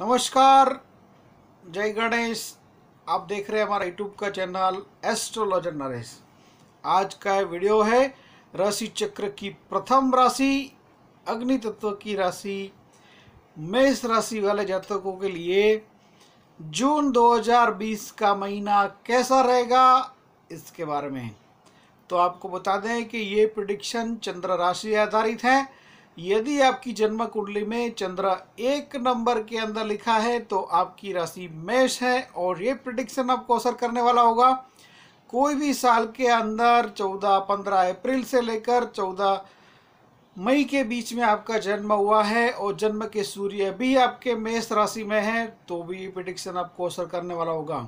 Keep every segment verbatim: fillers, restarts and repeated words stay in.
नमस्कार, जय गणेश। आप देख रहे हैं हमारा यूट्यूब का चैनल एस्ट्रोलॉजर नरेश। आज का वीडियो है राशि चक्र की प्रथम राशि, अग्नि तत्व की राशि मेष राशि वाले जातकों के लिए जून दो हज़ार बीस का महीना कैसा रहेगा, इसके बारे में। तो आपको बता दें कि ये प्रेडिक्शन चंद्र राशि आधारित है। यदि आपकी जन्म कुंडली में चंद्र एक नंबर के अंदर लिखा है तो आपकी राशि मेष है और ये प्रेडिक्शन आपको असर करने वाला होगा कोई भी साल के अंदर चौदह पंद्रह अप्रैल से लेकर चौदह मई के बीच में आपका जन्म हुआ है और जन्म के सूर्य भी आपके मेष राशि में है तो भी ये प्रेडिक्शन आपको असर करने वाला होगा।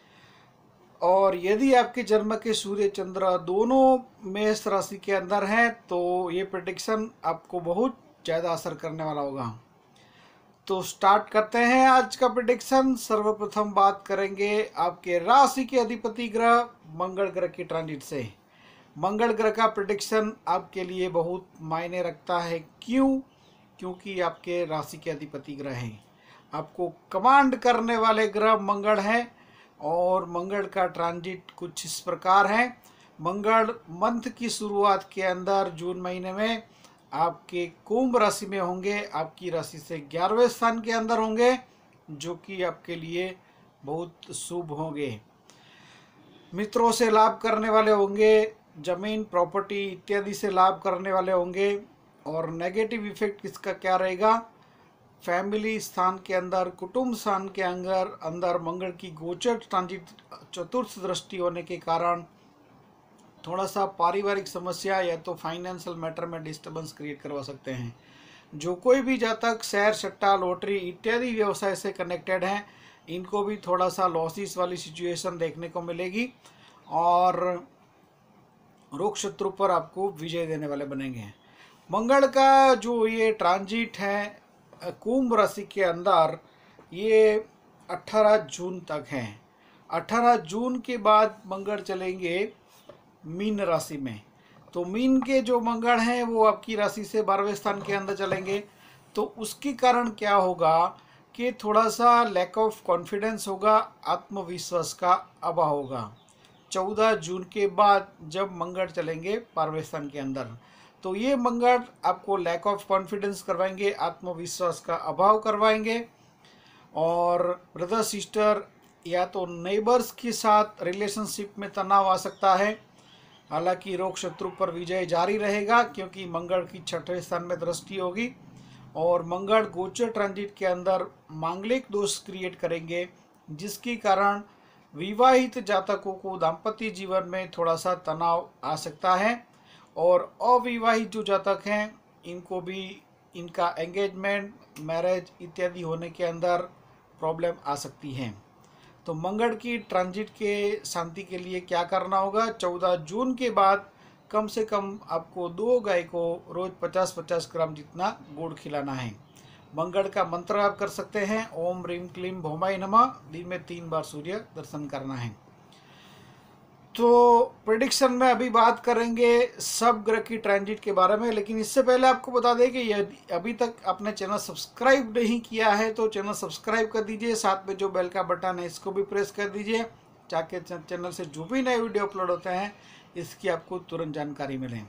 और यदि आपके जन्म के सूर्य चंद्र दोनों मेष राशि के अंदर हैं तो ये प्रेडिक्शन आपको बहुत ज़्यादा असर करने वाला होगा। तो स्टार्ट करते हैं आज का प्रेडिक्शन। सर्वप्रथम बात करेंगे आपके राशि के अधिपति ग्रह मंगल ग्रह की ट्रांजिट से। मंगल ग्रह का प्रेडिक्शन आपके लिए बहुत मायने रखता है। क्यों? क्योंकि आपके राशि के अधिपति ग्रह हैं, आपको कमांड करने वाले ग्रह मंगल हैं। और मंगल का ट्रांजिट कुछ इस प्रकार है। मंगल मंथ की शुरुआत के अंदर जून महीने में आपके कुंभ राशि में होंगे, आपकी राशि से ग्यारहवें स्थान के अंदर होंगे, जो कि आपके लिए बहुत शुभ होंगे। मित्रों से लाभ करने वाले होंगे, जमीन प्रॉपर्टी इत्यादि से लाभ करने वाले होंगे। और नेगेटिव इफेक्ट इसका क्या रहेगा? फैमिली स्थान के अंदर, कुटुंब स्थान के अंदर अंदर मंगल की गोचर ट्रांजिट चतुर्थ दृष्टि होने के कारण थोड़ा सा पारिवारिक समस्या या तो फाइनेंशियल मैटर में डिस्टर्बेंस क्रिएट करवा सकते हैं। जो कोई भी जातक शेयर सट्टा लॉटरी इत्यादि व्यवसाय से कनेक्टेड हैं, इनको भी थोड़ा सा लॉसेस वाली सिचुएशन देखने को मिलेगी और रोग शत्रु पर आपको विजय देने वाले बनेंगे। मंगल का जो ये ट्रांजिट है कुंभ राशि के अंदर, ये अठारह जून तक है। अठारह जून के बाद मंगल चलेंगे मीन राशि में। तो मीन के जो मंगल हैं वो आपकी राशि से बारहवें स्थान के अंदर चलेंगे। तो उसके कारण क्या होगा कि थोड़ा सा लैक ऑफ कॉन्फिडेंस होगा, आत्मविश्वास का अभाव होगा। चौदह जून के बाद जब मंगल चलेंगे बारहवें स्थान के अंदर, तो ये मंगल आपको लैक ऑफ कॉन्फिडेंस करवाएंगे, आत्मविश्वास का अभाव करवाएंगे। और ब्रदर सिस्टर या तो नेबर्स के साथ रिलेशनशिप में तनाव आ सकता है। हालांकि रोग शत्रु पर विजय जारी रहेगा क्योंकि मंगल की छठवें स्थान में दृष्टि होगी और मंगल गोचर ट्रांजिट के अंदर मांगलिक दोष क्रिएट करेंगे, जिसके कारण विवाहित जातकों को दाम्पत्य जीवन में थोड़ा सा तनाव आ सकता है। और अविवाहित जो जातक हैं, इनको भी इनका एंगेजमेंट मैरिज इत्यादि होने के अंदर प्रॉब्लम आ सकती है। तो मंगल की ट्रांजिट के शांति के लिए क्या करना होगा? चौदह जून के बाद कम से कम आपको दो गाय को रोज पचास पचास ग्राम जितना गुड़ खिलाना है। मंगल का मंत्र आप कर सकते हैं, ओम ह्रीम क्लीम भौमाय नमः। दिन में तीन बार सूर्य दर्शन करना है। तो प्रेडिक्शन में अभी बात करेंगे सब ग्रह की ट्रांजिट के बारे में, लेकिन इससे पहले आपको बता दें कि यदि अभी तक आपने चैनल सब्सक्राइब नहीं किया है तो चैनल सब्सक्राइब कर दीजिए। साथ में जो बेल का बटन है इसको भी प्रेस कर दीजिए ताकि चैनल से जो भी नए वीडियो अपलोड होते हैं इसकी आपको तुरंत जानकारी मिले।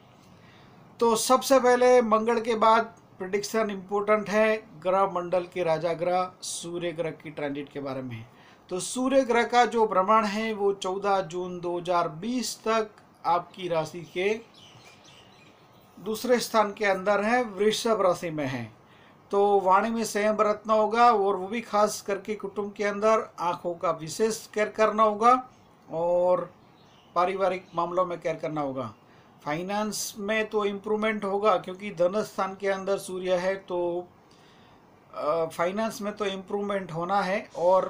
तो सबसे पहले मंगल के बाद प्रेडिक्शन इम्पोर्टेंट है ग्रह मंडल के राजा ग्रह सूर्य ग्रह की ट्रांजिट के बारे में। तो सूर्य ग्रह का जो भ्रमण है वो चौदह जून दो हज़ार बीस तक आपकी राशि के दूसरे स्थान के अंदर है, वृषभ राशि में है। तो वाणी में संयम बरतना होगा और वो भी खास करके कुटुंब के अंदर आंखों का विशेष केयर करना होगा और पारिवारिक मामलों में केयर करना होगा। फाइनेंस में तो इम्प्रूवमेंट होगा क्योंकि धन स्थान के अंदर सूर्य है, तो फाइनेंस में तो इम्प्रूवमेंट होना है। और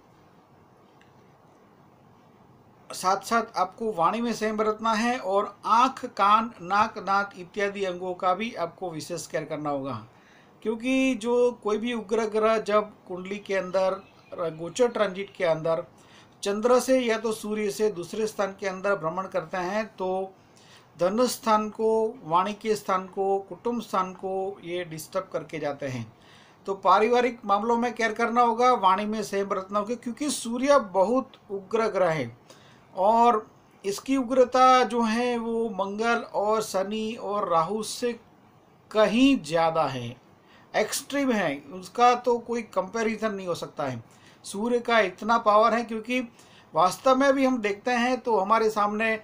साथ साथ आपको वाणी में संयम बरतना है और आँख कान नाक दांत इत्यादि अंगों का भी आपको विशेष केयर करना होगा, क्योंकि जो कोई भी उग्र ग्रह जब कुंडली के अंदर गोचर ट्रांजिट के अंदर चंद्र से या तो सूर्य से दूसरे स्थान के अंदर भ्रमण करते हैं तो धन स्थान को, वाणी के स्थान को, कुटुंब स्थान को ये डिस्टर्ब करके जाते हैं। तो पारिवारिक मामलों में केयर करना होगा, वाणी में संयम बरतना होगा, क्योंकि सूर्य बहुत उग्र ग्रह है और इसकी उग्रता जो है वो मंगल और शनि और राहु से कहीं ज़्यादा है, एक्सट्रीम है, उसका तो कोई कंपैरिजन नहीं हो सकता है। सूर्य का इतना पावर है, क्योंकि वास्तव में भी हम देखते हैं तो हमारे सामने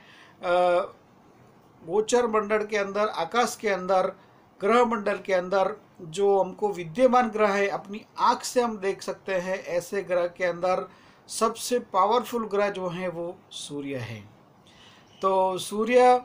गोचर मंडल के अंदर, आकाश के अंदर, ग्रह मंडल के अंदर जो हमको विद्यमान ग्रह है अपनी आँख से हम देख सकते हैं, ऐसे ग्रह के अंदर सबसे पावरफुल ग्रह जो है वो सूर्य है। तो सूर्य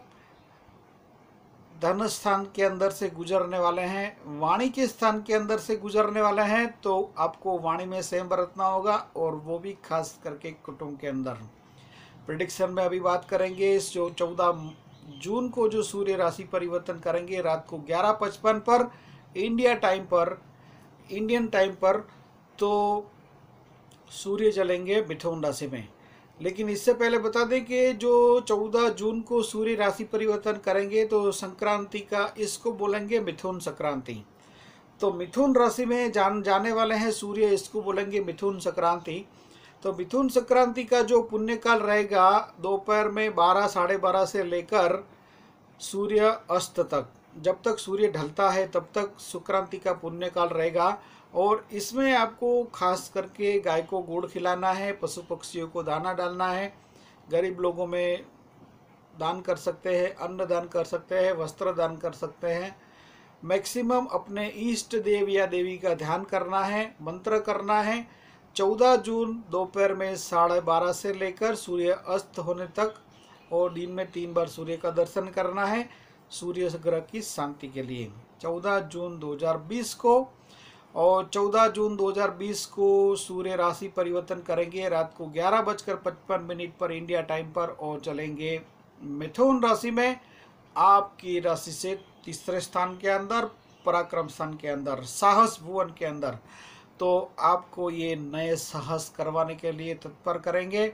धन स्थान के अंदर से गुजरने वाले हैं, वाणी के स्थान के अंदर से गुजरने वाले हैं, तो आपको वाणी में संयम बरतना होगा, और वो भी खास करके कुटुंब के अंदर। प्रेडिक्शन में अभी बात करेंगे जो चौदह जून को जो सूर्य राशि परिवर्तन करेंगे रात को ग्यारह पचपन पर इंडिया टाइम पर, इंडियन टाइम पर, तो सूर्य चलेंगे मिथुन राशि में। लेकिन इससे पहले बता दें कि जो चौदह जून को सूर्य राशि परिवर्तन करेंगे तो संक्रांति का, इसको बोलेंगे मिथुन संक्रांति। तो मिथुन राशि में जान जाने वाले हैं सूर्य, इसको बोलेंगे मिथुन संक्रांति। तो मिथुन संक्रांति का जो पुण्यकाल रहेगा दोपहर में बारह साढ़े बारह से लेकर सूर्य अस्त तक, जब तक सूर्य ढलता है तब तक संक्रांति का पुण्यकाल रहेगा। और इसमें आपको खास करके गाय को गुड़ खिलाना है, पशु पक्षियों को दाना डालना है, गरीब लोगों में दान कर सकते हैं, अन्न दान कर सकते हैं, वस्त्र दान कर सकते हैं। मैक्सिमम अपने इष्ट देव या देवी का ध्यान करना है, मंत्र करना है। चौदह जून दोपहर में साढ़े बारह से लेकर सूर्य अस्त होने तक, और दिन में तीन बार सूर्य का दर्शन करना है सूर्य ग्रह की शांति के लिए। चौदह जून दो हज़ार बीस को, और चौदह जून दो हज़ार बीस को सूर्य राशि परिवर्तन करेंगे रात को ग्यारह बजकर पचपन मिनट पर इंडिया टाइम पर, और चलेंगे मिथुन राशि में, आपकी राशि से तीसरे स्थान के अंदर, पराक्रम स्थान के अंदर, साहस भुवन के अंदर। तो आपको ये नए साहस करवाने के लिए तत्पर करेंगे।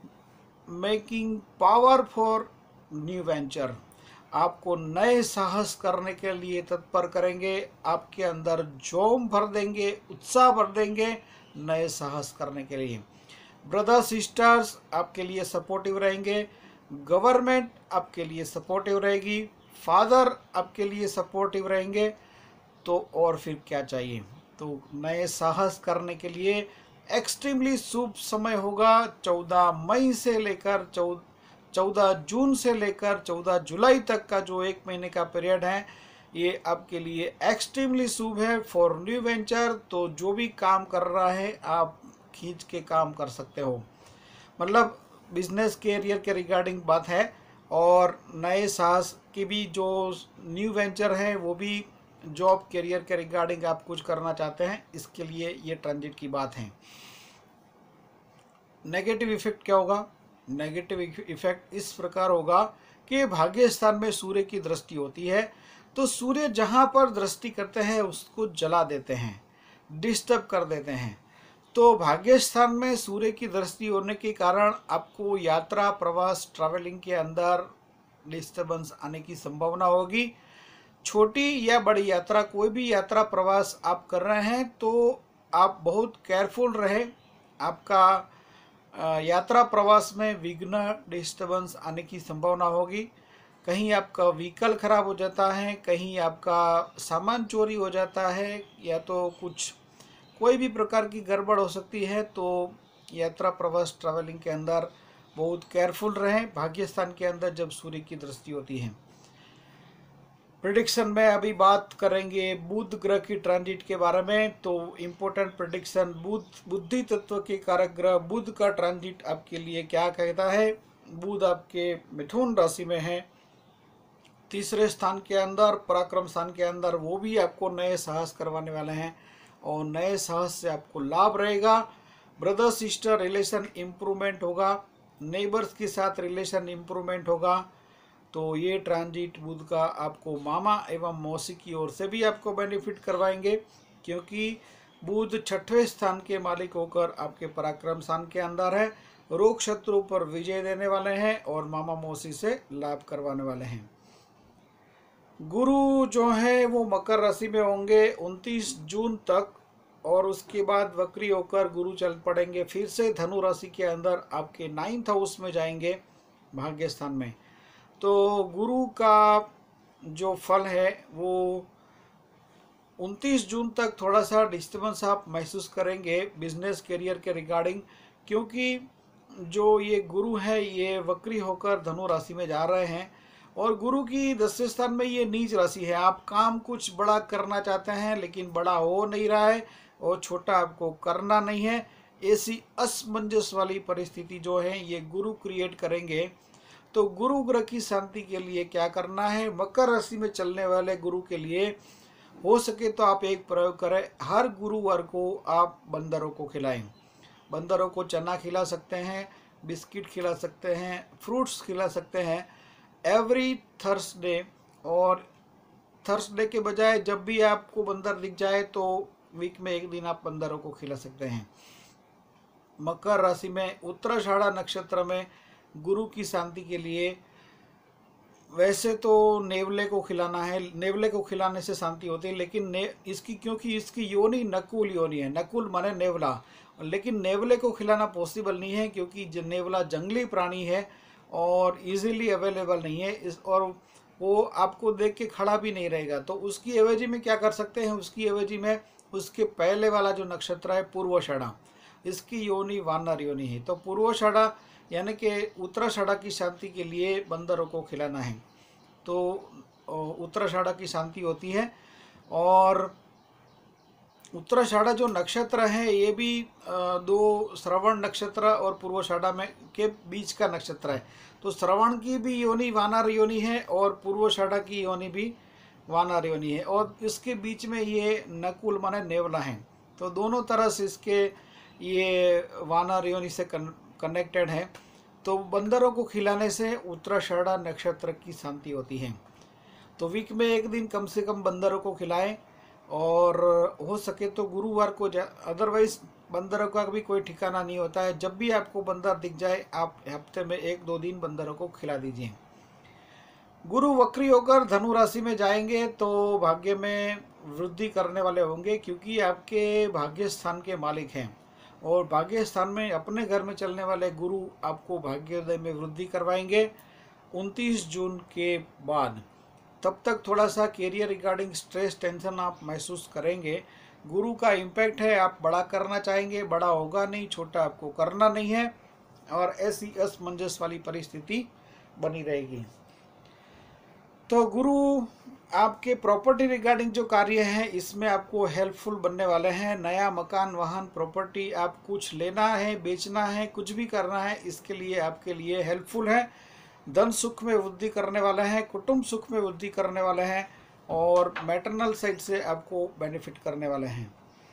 Making power for new venture, आपको नए साहस करने के लिए तत्पर करेंगे, आपके अंदर जोम भर देंगे, उत्साह भर देंगे नए साहस करने के लिए। ब्रदर सिस्टर्स आपके लिए सपोर्टिव रहेंगे, गवर्नमेंट आपके लिए सपोर्टिव रहेगी, फादर आपके लिए सपोर्टिव रहेंगे। तो और फिर क्या चाहिए। तो नए साहस करने के लिए एक्सट्रीमली शुभ समय होगा। चौदह मई से लेकर चौदह जून से लेकर चौदह जुलाई तक का जो एक महीने का पीरियड है, ये आपके लिए एक्सट्रीमली शुभ है फॉर न्यू वेंचर। तो जो भी काम कर रहा है आप खींच के काम कर सकते हो, मतलब बिजनेस कैरियर के रिगार्डिंग बात है। और नए साहस की भी जो न्यू वेंचर है वो भी जॉब कैरियर के रिगार्डिंग आप कुछ करना चाहते हैं, इसके लिए ये ट्रांजिट की बात है। नेगेटिव इफेक्ट क्या होगा। नेगेटिव इफेक्ट इस प्रकार होगा कि भाग्य स्थान में सूर्य की दृष्टि होती है, तो सूर्य जहाँ पर दृष्टि करते हैं उसको जला देते हैं, डिस्टर्ब कर देते हैं। तो भाग्य स्थान में सूर्य की दृष्टि होने के कारण आपको यात्रा, प्रवास, ट्रैवलिंग के अंदर डिस्टर्बेंस आने की संभावना होगी। छोटी या बड़ी यात्रा, कोई भी यात्रा प्रवास आप कर रहे हैं तो आप बहुत केयरफुल रहें। आपका यात्रा प्रवास में विघ्न, डिस्टर्बेंस आने की संभावना होगी। कहीं आपका व्हीकल खराब हो जाता है, कहीं आपका सामान चोरी हो जाता है, या तो कुछ कोई भी प्रकार की गड़बड़ हो सकती है। तो यात्रा प्रवास ट्रैवलिंग के अंदर बहुत केयरफुल रहें भाग्य स्थान के अंदर जब सूर्य की दृष्टि होती है। प्रेडिक्शन में अभी बात करेंगे बुध ग्रह की ट्रांजिट के बारे में। तो इम्पोर्टेंट प्रेडिक्शन, बुध बुद्धि तत्व के कारक ग्रह बुध का ट्रांजिट आपके लिए क्या कहता है। बुध आपके मिथुन राशि में है, तीसरे स्थान के अंदर, पराक्रम स्थान के अंदर। वो भी आपको नए साहस करवाने वाले हैं और नए साहस से आपको लाभ रहेगा। ब्रदर सिस्टर रिलेशन इम्प्रूवमेंट होगा, नेबर्स के साथ रिलेशन इम्प्रूवमेंट होगा। तो ये ट्रांजिट बुध का आपको मामा एवं मौसी की ओर से भी आपको बेनिफिट करवाएंगे, क्योंकि बुध छठवें स्थान के मालिक होकर आपके पराक्रम स्थान के अंदर है। रोग शत्रु पर विजय देने वाले हैं और मामा मौसी से लाभ करवाने वाले हैं। गुरु जो है वो मकर राशि में होंगे उनतीस जून तक, और उसके बाद वक्री होकर गुरु चल पड़ेंगे फिर से धनु राशि के अंदर, आपके नाइन्थ हाउस में जाएंगे, भाग्य स्थान में। तो गुरु का जो फल है वो उनतीस जून तक थोड़ा सा डिस्टर्बेंस आप महसूस करेंगे बिजनेस करियर के रिगार्डिंग, क्योंकि जो ये गुरु है ये वक्री होकर धनु राशि में जा रहे हैं और गुरु की दसवें स्थान में ये नीच राशि है। आप काम कुछ बड़ा करना चाहते हैं लेकिन बड़ा हो नहीं रहा है और छोटा आपको करना नहीं है, ऐसी असमंजस वाली परिस्थिति जो है ये गुरु क्रिएट करेंगे। तो गुरु ग्रह की शांति के लिए क्या करना है, मकर राशि में चलने वाले गुरु के लिए हो सके तो आप एक प्रयोग करें, हर गुरुवार को आप बंदरों को खिलाएं। बंदरों को चना खिला सकते हैं, बिस्किट खिला सकते हैं, फ्रूट्स खिला सकते हैं एवरी थर्सडे। और थर्सडे के बजाय जब भी आपको बंदर दिख जाए तो वीक में एक दिन आप बंदरों को खिला सकते हैं। मकर राशि में उत्तराषाढ़ा नक्षत्र में गुरु की शांति के लिए वैसे तो नेवले को खिलाना है, नेवले को खिलाने से शांति होती है, लेकिन ने इसकी क्योंकि इसकी योनि नकुल योनि है, नकुल माने नेवला, लेकिन नेवले को खिलाना पॉसिबल नहीं है क्योंकि नेवला जंगली प्राणी है और इजीली अवेलेबल नहीं है इस, और वो आपको देख के खड़ा भी नहीं रहेगा। तो उसकी एवजी में क्या कर सकते हैं, उसकी एवजी में उसके पहले वाला जो नक्षत्र है पूर्वाषाढ़ा, इसकी योनि वानर योनि है। तो पूर्वाषाढ़ा यानी कि उत्तराषाढ़ा की शांति के लिए बंदरों को खिलाना है। तो उत्तराषाढ़ा की शांति होती है और उत्तराषाढ़ा जो नक्षत्र है ये भी दो श्रवण नक्षत्र और पूर्वाषाढ़ा में के बीच का नक्षत्र है। तो श्रवण की भी योनि वानर योनि है और पूर्वाषाढ़ा की योनि भी वानर योनि है और इसके बीच में ये नकुल माने नेवला है। तो दोनों तरह से इसके ये वानर योनि से कनेक्टेड है। तो बंदरों को खिलाने से उत्तराषाढ़ा नक्षत्र की शांति होती है। तो वीक में एक दिन कम से कम बंदरों को खिलाएं और हो सके तो गुरुवार को, अदरवाइज बंदरों का भी कोई ठिकाना नहीं होता है, जब भी आपको बंदर दिख जाए आप हफ्ते में एक दो दिन बंदरों को खिला दीजिए। गुरु वक्री होकर धनु राशि में जाएंगे तो भाग्य में वृद्धि करने वाले होंगे क्योंकि आपके भाग्य स्थान के मालिक हैं और भाग्य स्थान में अपने घर में चलने वाले गुरु आपको भाग्योदय में वृद्धि करवाएंगे उनतीस जून के बाद। तब तक थोड़ा सा कैरियर रिगार्डिंग स्ट्रेस टेंशन आप महसूस करेंगे। गुरु का इम्पैक्ट है, आप बड़ा करना चाहेंगे, बड़ा होगा नहीं, छोटा आपको करना नहीं है और ऐसी असमंजस वाली परिस्थिति बनी रहेगी। तो गुरु आपके प्रॉपर्टी रिगार्डिंग जो कार्य है इसमें आपको हेल्पफुल बनने वाले हैं। नया मकान, वाहन, प्रॉपर्टी आप कुछ लेना है, बेचना है, कुछ भी करना है, इसके लिए आपके लिए हेल्पफुल है। धन सुख में वृद्धि करने वाले हैं, कुटुंब सुख में वृद्धि करने वाले हैं और मैटरनल साइड से आपको बेनिफिट करने वाले हैं।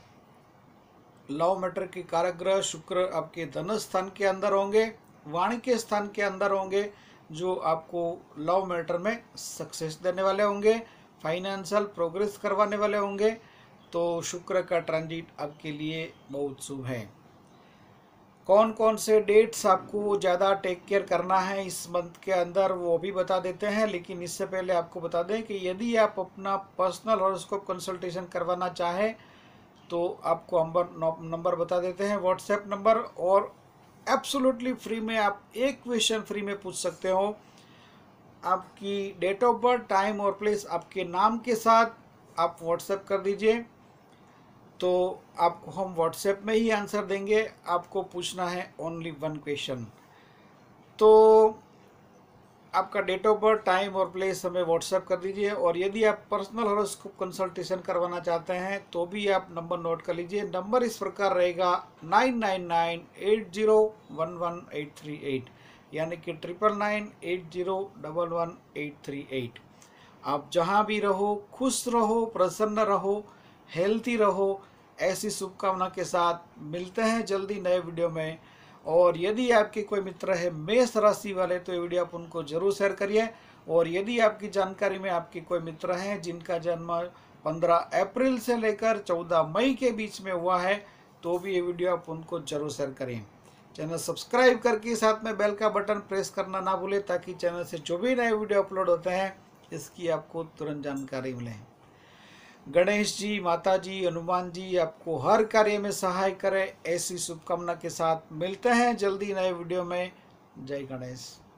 लव मैटर के कारक ग्रह शुक्र आपके धन स्थान के अंदर होंगे, वाणी के स्थान के अंदर होंगे, जो आपको लव मैटर में सक्सेस देने वाले होंगे, फाइनेंशियल प्रोग्रेस करवाने वाले होंगे। तो शुक्र का ट्रांजिट आपके लिए बहुत शुभ है। कौन कौन से डेट्स आपको ज़्यादा टेक केयर करना है इस मंथ के अंदर वो भी बता देते हैं, लेकिन इससे पहले आपको बता दें कि यदि आप अपना पर्सनल हॉरोस्कोप कंसल्टेशन करवाना चाहें तो आपको नंबर नंबर बता देते हैं, व्हाट्सएप नंबर, और एब्सोल्युटली फ्री में आप एक क्वेश्चन फ्री में पूछ सकते हो। आपकी डेट ऑफ बर्थ, टाइम और प्लेस आपके नाम के साथ आप व्हाट्सएप कर दीजिए तो आपको हम व्हाट्सएप में ही आंसर देंगे। आपको पूछना है ओनली वन क्वेश्चन। तो आपका डेट ऑफ बर्थ, टाइम और प्लेस हमें व्हाट्सएप कर दीजिए और यदि आप पर्सनल हॉरोस्कोप कंसल्टेशन करवाना चाहते हैं तो भी आप नंबर नोट कर लीजिए। नंबर इस प्रकार रहेगा nine nine nine eight zero one one eight three eight, यानी कि triple nine eight zero double one eight three eight. आप जहां भी रहो खुश रहो, प्रसन्न रहो, हेल्थी रहो, ऐसी शुभकामना के साथ मिलते हैं जल्दी नए वीडियो में। और यदि आपके कोई मित्र है मेष राशि वाले तो ये वीडियो आप उनको जरूर शेयर करिए। और यदि आपकी जानकारी में आपके कोई मित्र हैं जिनका जन्म पंद्रह अप्रैल से लेकर चौदह मई के बीच में हुआ है तो भी ये वीडियो आप उनको जरूर शेयर करें। चैनल सब्सक्राइब करके साथ में बेल का बटन प्रेस करना ना भूलें ताकि चैनल से जो भी नए वीडियो अपलोड होते हैं इसकी आपको तुरंत जानकारी मिले। गणेश जी, माता जी, हनुमान जी आपको हर कार्य में सहाय करें, ऐसी शुभकामना के साथ मिलते हैं जल्दी नए वीडियो में। जय गणेश।